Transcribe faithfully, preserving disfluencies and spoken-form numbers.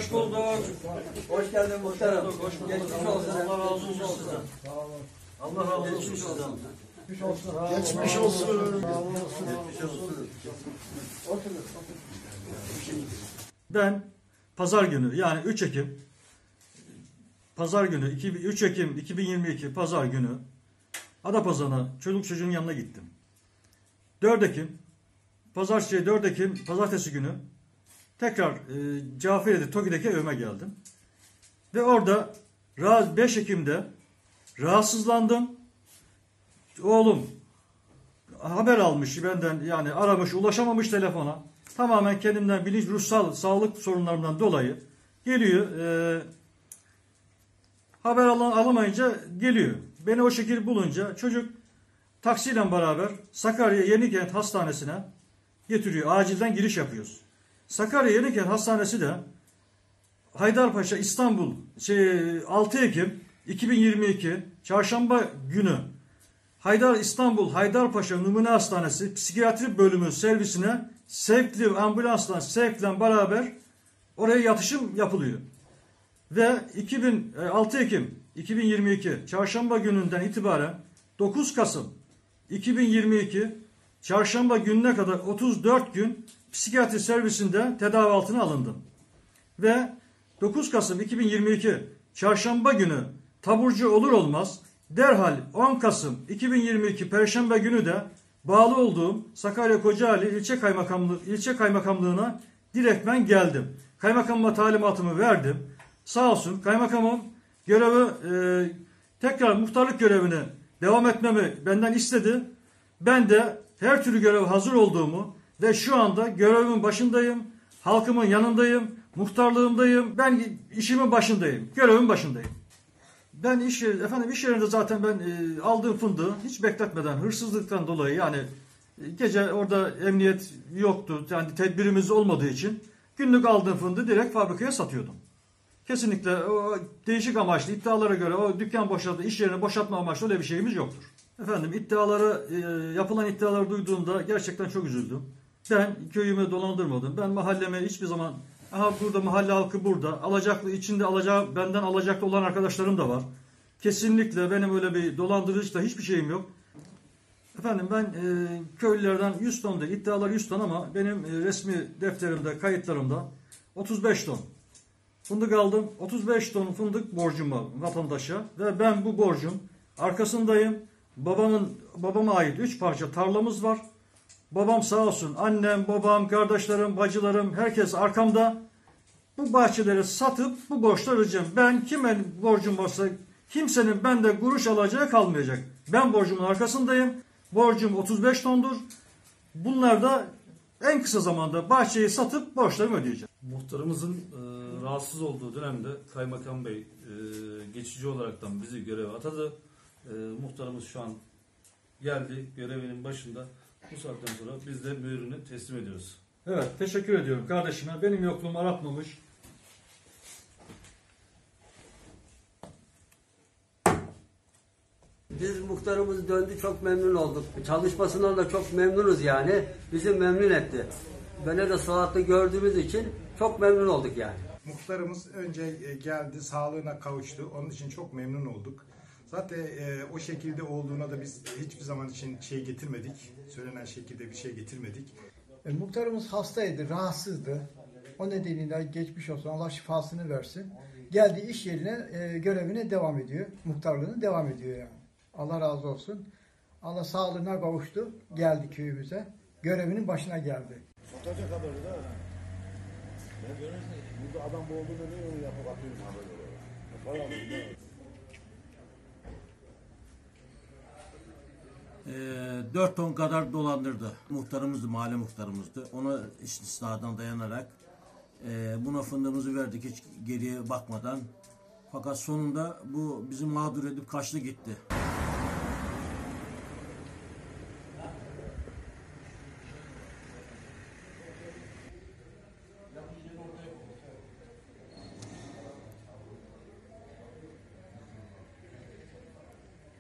Hoş bulduk. Hoş geldin muhtarım. Hoş bulduk. Geçmiş olsun. Allah razı olsun sizden. Allah razı olsun Geçmiş sizden. olsun. Geçmiş olsun. Geçmiş olsun. Geçmiş olsun. Ben pazar günü yani üç Ekim pazar günü üç Ekim iki bin yirmi iki pazar günü Adapazarı'na çocuk çocuğun yanına gittim. dört Ekim pazartesi dört Ekim pazartesi günü tekrar e, Caferiye'de Toki'deki evime geldim. Ve orada beş Ekim'de rahatsızlandım. Oğlum haber almış benden, yani aramış, ulaşamamış telefona. Tamamen kendimden bilinç, ruhsal sağlık sorunlarından dolayı geliyor. E, haber al alamayınca geliyor. Beni o şekilde bulunca çocuk taksiyle beraber Sakarya Yenikent Hastanesi'ne getiriyor. Acilden giriş yapıyoruz. Sakarya Yenikent Hastanesi de Haydarpaşa İstanbul şey, altı Ekim iki bin yirmi iki Çarşamba günü Haydar İstanbul Haydarpaşa Numune Hastanesi Psikiyatri Bölümü servisine sevkli ambulansla sevkle beraber oraya yatışım yapılıyor. Ve iki bin, altı Ekim iki bin yirmi iki Çarşamba gününden itibaren dokuz Kasım iki bin yirmi iki Çarşamba gününe kadar otuz dört gün psikiyatri servisinde tedavi altına alındım. Ve dokuz Kasım iki bin yirmi iki Çarşamba günü taburcu olur olmaz derhal on Kasım iki bin yirmi iki Perşembe günü de bağlı olduğum Sakarya Kocaeli İlçe Kaymakamlığı İlçe Kaymakamlığına direktmen geldim. Kaymakamıma talimatımı verdim. Sağ olsun kaymakamım görevi e, tekrar muhtarlık görevini devam etmemi benden istedi. Ben de her türlü göreve hazır olduğumu ve şu anda görevimin başındayım. Halkımın yanındayım. Muhtarlığımdayım. Ben işimin başındayım. Görevimin başındayım. Ben iş yeri, efendim iş yerinde zaten ben e, aldığım fındığı hiç bekletmeden hırsızlıktan dolayı, yani e, gece orada emniyet yoktu. Yani tedbirimiz olmadığı için günlük aldığım fındığı direkt fabrikaya satıyordum. Kesinlikle o değişik amaçlı iddialara göre o dükkan boşaltma, iş yerini boşaltma amaçlı öyle bir şeyimiz yoktur. Efendim iddiaları, e, yapılan iddiaları duyduğumda gerçekten çok üzüldüm. Ben köyümü dolandırmadım. Ben mahalleme hiçbir zaman, aha burada mahalle halkı burada, alacaklı içinde alacağı, benden alacaklı olan arkadaşlarım da var. Kesinlikle benim öyle bir dolandırıcı da hiçbir şeyim yok. Efendim ben e, köylülerden yüz ton değil, iddialar yüz ton ama benim e, resmi defterimde, kayıtlarımda otuz beş ton fındık aldım. otuz beş ton fındık borcum var vatandaşa ve ben bu borcun arkasındayım. Babamın babama ait üç parça tarlamız var. Babam sağ olsun, annem, babam, kardeşlerim, bacılarım, herkes arkamda. Bu bahçeleri satıp bu borçları ödeyeceğim. Ben kime borcum varsa kimsenin bende kuruş alacağı kalmayacak. Ben borcumun arkasındayım. Borcum otuz beş tondur. Bunlar da en kısa zamanda bahçeyi satıp borçlarımı ödeyeceğim. Muhtarımızın e, rahatsız olduğu dönemde Kaymakam Bey e, geçici olaraktan bizi göreve atadı. E, muhtarımız şu an geldi görevinin başında. Bu saatten sonra biz de mührünü teslim ediyoruz. Evet, teşekkür ediyorum kardeşime. Benim yokluğumu aratmamış. Biz muhtarımız döndü, çok memnun olduk. Çalışmasından da çok memnunuz yani. Bizi memnun etti. Beni de sağlıklı gördüğümüz için çok memnun olduk yani. Muhtarımız önce geldi, sağlığına kavuştu. Onun için çok memnun olduk. Zaten e, o şekilde olduğuna da biz hiçbir zaman için şey getirmedik. Söylenen şekilde bir şey getirmedik. E, muhtarımız hastaydı, rahatsızdı. O nedeniyle geçmiş olsun, Allah şifasını versin. Geldi iş yerine, e, görevine devam ediyor. Muhtarlığına devam ediyor yani. Allah razı olsun. Allah sağlığına kavuştu. Geldi köyümüze. Görevinin başına geldi. Satacak haberi de öyle. Ben görürsün, burada adam bu olduğunda ne yolu yapıp atıyorum haberleri. Para alayım da. dört ton kadar dolandırdı. Muhtarımızdı, mahalle muhtarımızdı. Ona istisnadan dayanarak e, buna fındığımızı verdik hiç geriye bakmadan. Fakat sonunda bu bizi mağdur edip kaçtı gitti.